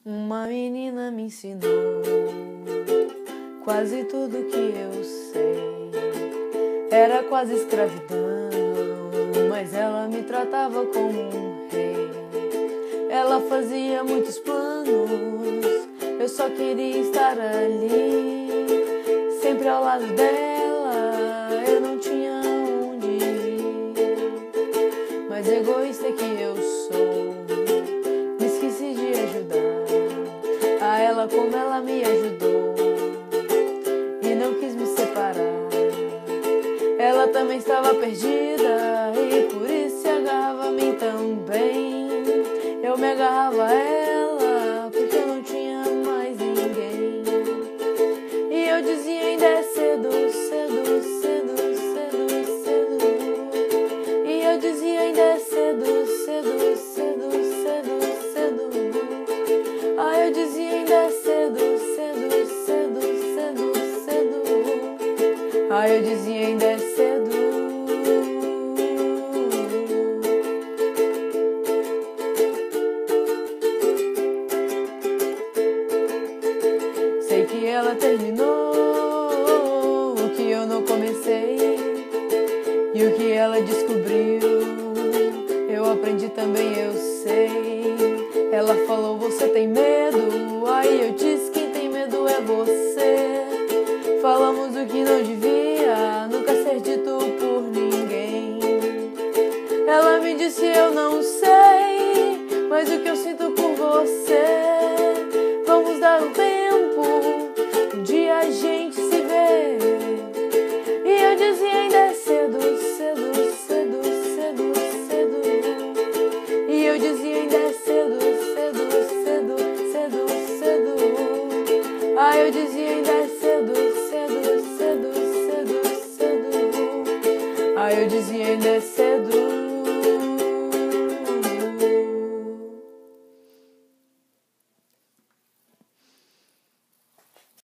Uma menina me ensinou quase tudo que eu sei. Era quase escravidão, mas ela me tratava como um rei. Ela fazia muitos planos, eu só queria estar ali, sempre ao lado dela. Eu não tinha onde ir, mas egoísta que eu sou, me esqueci de ajudar a ela como ela me ajudou e não quis me separar. Ela também estava perdida e por isso se agarrava a mim também. Eu me agarrava a ela porque eu não tinha mais ninguém. E eu dizia: ainda é cedo, cedo, cedo, cedo, cedo. E eu dizia: ainda é cedo, cedo, cedo, cedo, cedo. Ah, eu dizia: ainda é cedo, cedo, cedo, cedo, cedo. Ah, eu dizia: ainda é cedo. Sei que ela terminou o que eu não comecei, e o que ela descobriu eu aprendi também, eu sei. Ela falou: você tem medo? Aí eu disse: quem tem medo é você. Falamos o que não devia nunca ser dito por ninguém. Ela me disse: eu não sei, mas o que eu sinto por você. Vamos dar um tempo, um dia a gente se vê. E eu dizia: ainda é cedo, cedo, cedo, cedo, cedo. E eu dizia: ainda é cedo, cedo, cedo, cedo, cedo. Ah, eu dizia: ainda é cedo, cedo, cedo, cedo, cedo. Ah, eu dizia: ainda é cedo.